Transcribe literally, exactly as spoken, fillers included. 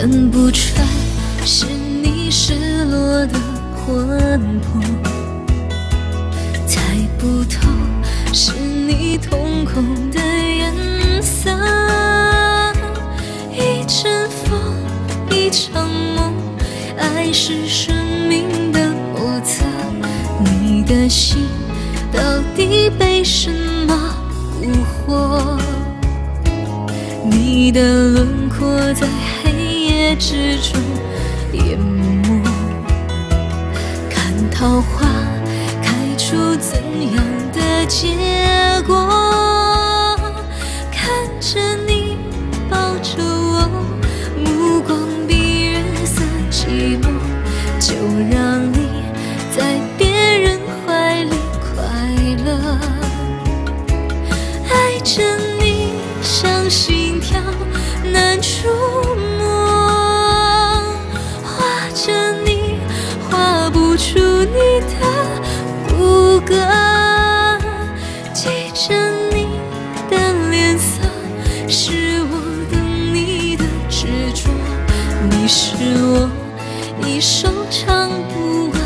看不穿是你失落的魂魄，猜不透是你瞳孔的颜色。一阵风，一场梦，爱是生命的莫测。你的心到底被什么蛊惑？你的轮廓在黑夜之中淹没，看桃花开出怎样的结果？看着你抱着我，目光比月色寂寞，就让你在别人怀里快乐。爱着你像心跳难触摸，画着你画不出你的骨骼，记着你的脸色，是我等你的执着。你是我一首唱不完